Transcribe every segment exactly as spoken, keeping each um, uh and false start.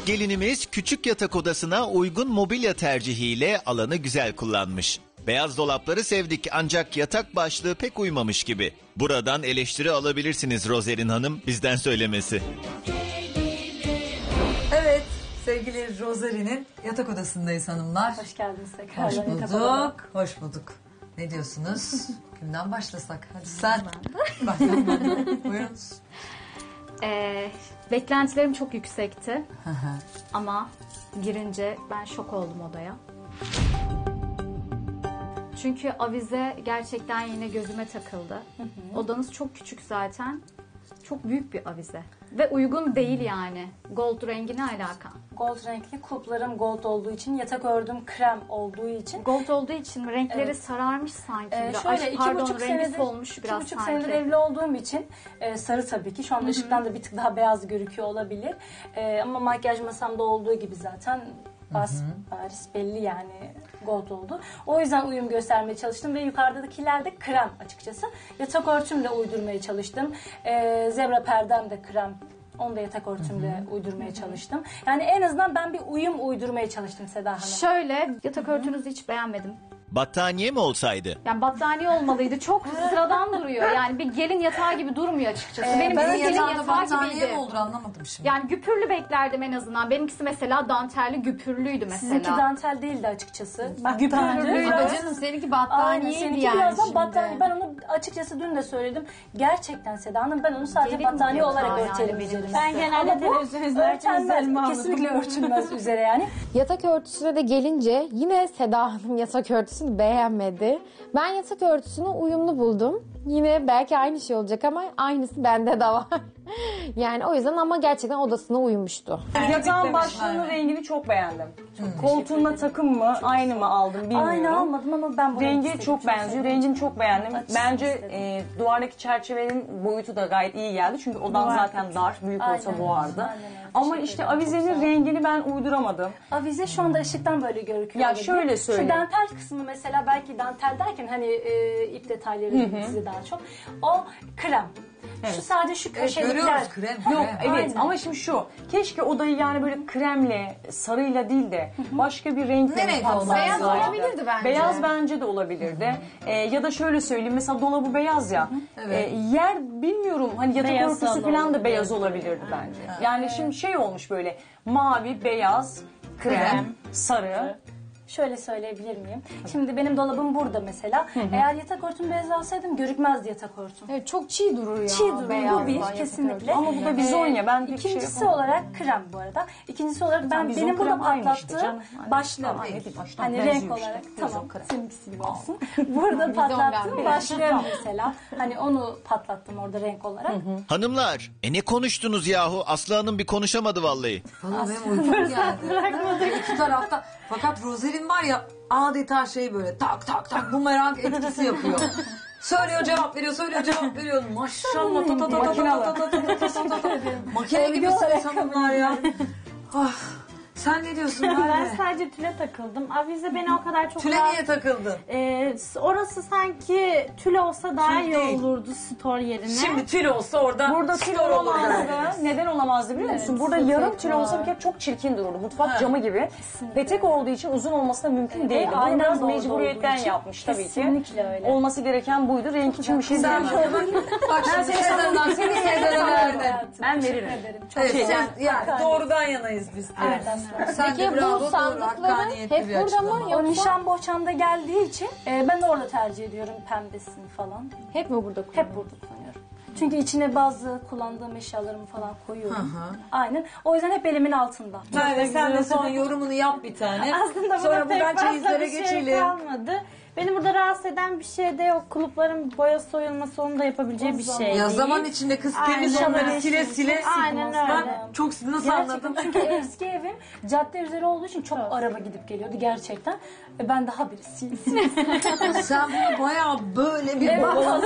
Gelinimiz küçük yatak odasına uygun mobilya tercihiyle alanı güzel kullanmış. Beyaz dolapları sevdik ancak yatak başlığı pek uymamış gibi. Buradan eleştiri alabilirsiniz Rozerin Hanım, bizden söylemesi. Evet, sevgili Rozerin'in yatak odasındayız hanımlar. Hoş geldiniz tekrar. Hoş bulduk, hoş bulduk. Ne diyorsunuz? Kimden başlasak? Hadi sen. Bak, buyurunuz. Ee, beklentilerim çok yüksekti. Ama girince ben şok oldum odaya. Çünkü avize gerçekten yine gözüme takıldı. Hı hı. Odanız çok küçük zaten. Çok büyük bir avize. Ve uygun değil yani. Gold rengi ne alaka? Gold renkli, kulplarım gold olduğu için, yatak ördüm krem olduğu için. Gold olduğu için renkleri evet. sararmış sanki. Ee, biraz. şöyle Ay, iki pardon, buçuk rengi senedir, solmuş iki biraz buçuk sanki. senedir evli olduğum için e, sarı tabii ki. Şu anda Hı-hı. ışıktan da bir tık daha beyaz gözüküyor olabilir. E, ama makyaj masamda olduğu gibi zaten bas, bariz belli yani gold oldu. O yüzden uyum göstermeye çalıştım ve yukarıdakiler de krem açıkçası. Yatak örtümle uydurmaya çalıştım. E, zebra perdem de krem. Onu da yatak örtümle Hı-hı. uydurmaya çalıştım. Yani en azından ben bir uyum uydurmaya çalıştım Seda Hanım. Şöyle, yatak Hı-hı. örtünüzü hiç beğenmedim. Battaniye mi olsaydı? Yani battaniye olmalıydı. Çok sıradan duruyor. Yani bir gelin yatağı gibi durmuyor açıkçası. Ee, Benim ben gelin yatağı yatağı gibiydi. mi olur anlamadım şimdi. Yani güpürlü beklerdim en azından. Benimkisi mesela dantelli güpürlüydü mesela. Sizinki dantel değildi açıkçası. Güpürlüydü. Canım seninki battaniyeydi yani biraz şimdi. Battaniye. Ben onu açıkçası dün de söyledim. Gerçekten Seda Hanım ben onu sadece gelin battaniye olarak yani örterim üzerine. Ben genelde televizyon izlerken üzerime alırım. Kesinlikle örtülmez üzere yani. Yatak örtüsüne de gelince yine Seda Hanım yatak örtüsünü beğenmedi. Ben yatak örtüsünü uyumlu buldum. Yine belki aynı şey olacak ama aynısı bende de var. Yani o yüzden ama gerçekten odasına uymuştu. Yatağın başlığının rengini çok beğendim. Çok koltuğuna takım mı aynı mı aldım bilmiyorum. Aynı almadım ama ben bunu rengi istedim, çok benziyor. Sevdim. Rengini çok beğendim. Açısını Bence e, duvardaki çerçevenin boyutu da gayet iyi geldi. Çünkü odan Duvar zaten küçük. dar, büyük Aynen. olsa boğardı. Aynen. Ama işte avizenin rengini ben uyduramadım. Avize şu anda ışıktan böyle görünüyor. Ya şöyle söyleyeyim. Şu dantel kısmı mesela belki dantel derken hani e, ip detayları size daha çok. O krem. Evet. Şu sadece şu köşelikler. Evet, görüyoruz krem. Yok krem. evet Aynen. ama şimdi şu. Keşke odayı yani böyle kremle, sarıyla değil de başka bir renkle. Ne renk olmaz? Beyaz olabilirdi bence. Beyaz bence de olabilirdi. Ee, ya da şöyle söyleyeyim mesela dolabı beyaz ya. Evet. Ee, yer bilmiyorum hani yatak Beyaz örtüsü salon falan da olabilir. beyaz olabilirdi bence. Yani şimdi şey olmuş böyle mavi, beyaz, krem, Krem. sarı. Şöyle söyleyebilir miyim? Şimdi benim dolabım burada mesela. Eğer yatak örtümü beyaz alsaydım görükmezdi yatak örtüm. Evet, çok çiğ duruyor ya. Çiğ duruyor bu bir yatak kesinlikle. Ama bu da bizonya. Ben pek şey İkincisi yapamadım. olarak krem bu arada. İkincisi olarak ben Tamam, bizon benim burada krem aynı işte patlattığım canım. Hani- başlığım. Tamam, ne bileyim, baştan Hani benziyor renk işte. olarak Bizon tamam krem. seninkisi gibi olsun. Burada patlattığım ben başlığım mesela. Hani onu patlattım orada renk olarak. Hanımlar, e ne konuştunuz yahu? Aslı Hanım bir konuşamadı vallahi. Valla benim uykum geldi. İki tarafta. Fakat Rozerin var ya adeta şey böyle tak tak tak bumerang etkisi yapıyor. Söylüyor cevap veriyor, söylüyor cevap veriyor. Maşallah ta ta ta ta ta ta ta ta ta ta ta ta. Makine gibi hanımlar ya. Ah, sen ne diyorsun Ben Merve? sadece tüle takıldım. Avize beni o kadar çok Tüle rahat- niye takıldın? Ee, orası sanki tüle olsa daha Tül iyi değil. olurdu store yerine. Şimdi tül olsa orada Burada tül store olur olamazdı. yani. Neden olamazdı biliyor musun? Burada yarım tül olsa bir kere çok çirkin dururdu. Mutfak Ha. camı gibi. Ve tek olduğu için uzun olması da mümkün değildi. Bunu aynen biraz doğru mecburiyetten olduğu için. yapmış tabii ki. Kesinlikle öyle. Olması gereken buydu. Renk için bir şey Sen diyemem. bak, bak şimdi Sezen'den seni Sezen'e verdim. Ben veririm. Evet, Şey, sen, yani doğrudan yanayız biz. Evet. Sen de Peki bravo, bu doğru, sandıkları hakkaniyetli hep bir burada açıklama. mı O yoksa nişan bohçamda geldiği için e, ben de orada tercih ediyorum pembesini falan. hep mi burada kullanıyorsun? Hep burada kullanıyorum. Çünkü içine bazı kullandığım eşyalarımı falan koyuyorum. Hı hı. Aynen. O yüzden hep elimin altında. Merve sen de son yorumunu yap bir tane. Aslında Sonra burada pek buradan fazla çeyizlere bir şey geçelim. kalmadı. Beni burada rahatsız eden bir şey de yok. Kulüplerin boya soyulması onu da yapabileceği bir şey Ya değil. zaman içinde kız Aynen temiz onları öyle. sile sile. Aynen öyle. Ben çok nasıl Gerçekten anladım? çünkü eski evim cadde üzeri olduğu için çok araba gidip geliyordu gerçekten. E ben daha bir sil sil. Sen bunu bayağı böyle bir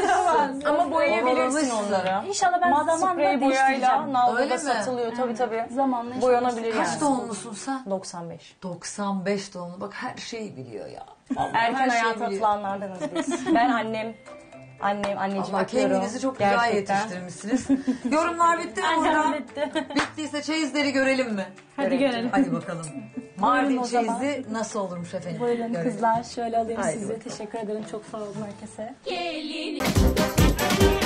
Ama boyayabilirsin Ovalamışsın. onları. İnşallah ben Mat zamanla sprey boyayla değiştireceğim. Öyle Naldo'da mi? satılıyor tabii tabii. Zamanla Boyanabilir Kaç yani. doğumlusun sen? doksan beş. doksan beş doğumlu. Bak her şeyi biliyor ya. Erken Her şeyi hayata biliyor. atılanlardanız biz. Ben annem Annem, anneciğim Allah öpüyorum. kendinizi çok güzel Gerçekten. yetiştirmişsiniz. Yorumlar bitti mi Aynen burada? bitti. Bittiyse çeyizleri görelim mi? Hadi görelim. Hadi bakalım. Buyurun Mardin o zaman. çeyizi nasıl olurmuş efendim? Buyurun Görelim. kızlar şöyle alayım Haydi size. bakalım. Teşekkür ederim çok sağ olun herkese. Gelin